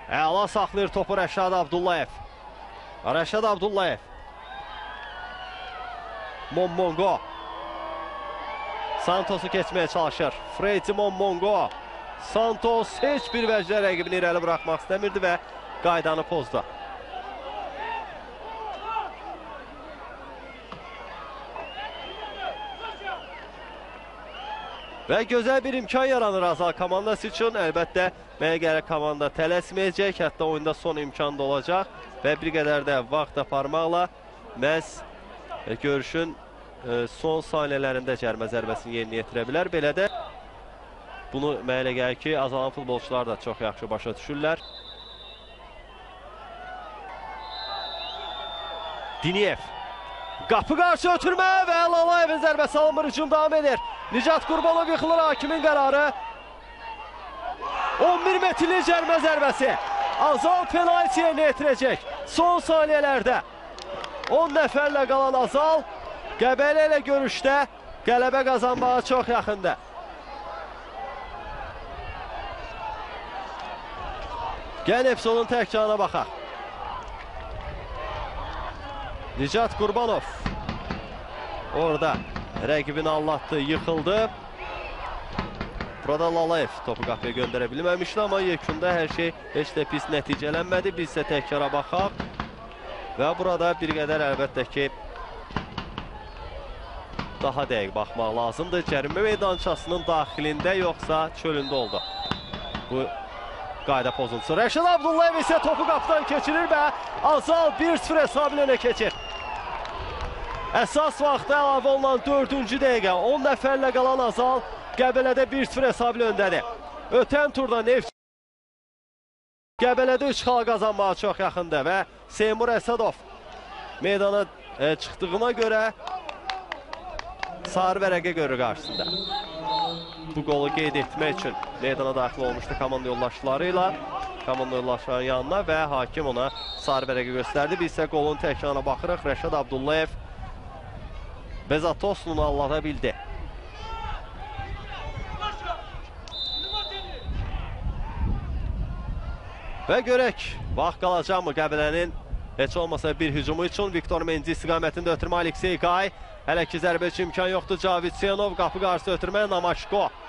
Əla saxlayır topu Rəşad Abdullayev. Rəşad Abdullayev. Monmongo. Santos'u keçməyə çalışır. Freddy Monmongo. Santos heç bir vəclə rəqibini irəli bırakmaq istəmirdi və qaydanı pozdu. Və gözəl bir imkan yaranır Azal komandası üçün. Əlbəttə, mənə gəlir komanda tələsməyəcək. Hətta oyunda son imkan da olacaq. Və bir qədər də vaxt aparmaqla məhz görüşün son saniyələrində cərimə zərbəsini yerinə yetirə bilər. Belə də bunu mənə gəlir ki, Azalan futbolçular da çox yaxşı başa düşürlər. Diniyev. Qapı qarşı ötürmə və Lalayevin zərbəsi alınmır, hücum davam edir. Nicat Qurbanov yıxılır, hakimin qərarı. 11 metrlik cərimə zərbəsi. Azal penalti yerinə yetirəcək. Son saniyələrdə 10 nəfərlə qalan Azal Qəbələ ilə görüşdə qələbə qazanmağa çox yaxındır. Gəlin Epsonun təkcanına baxaq. Nicat Qurbanov orada rəqibini anlattı, yıxıldı. Burada Lalayev topu qapıya göndərə bilməmişdi, amma yekunda hər şey heç də pis nəticələnmədi. Biz isə təkcara baxaq. Və burada bir qədər əlbəttə ki, daha dəqiq baxmaq lazımdır. Cərimə meydançasının daxilində yoxsa çölündə oldu bu qayda pozuntusu. Rəşad Abdullayev isə topu qapıdan keçirir və Azal 1-0 hesabı önə keçir. Əsas vaxtda əlavə olunan 4-cü dəqiqə 10 nəfərlə qalan Azal Qəbələdə 1-0 hesabı öndədir. Ötən turda Neft Qəbələdə 3 xal qazanmağa çox yaxındır və Seymur Əsədov meydana çıxdığına görə sarı vərəqə görür qarşısında. Bu qolu qeyd etmək üçün meydana daxil olmuşdu komanda yoldaşları ilə. Komanda yoldaşlarının yanına və hakim ona sarı vərəqə göstərdi. Biz isə qolun təkrarına baxırıq. Rəşad Abdullayev Bezatosunu allada bildi. Və görək, vaxt qalacaq mı Qəbələnin heç olmasa bir hücumu üçün. Viktor Menzi istiqamətində ötürmə Aleksey Qay. Hələ ki zərbə üçün imkan yoxdur. Cavid Siyanov qapı qarşısı ötürmə Namaşko.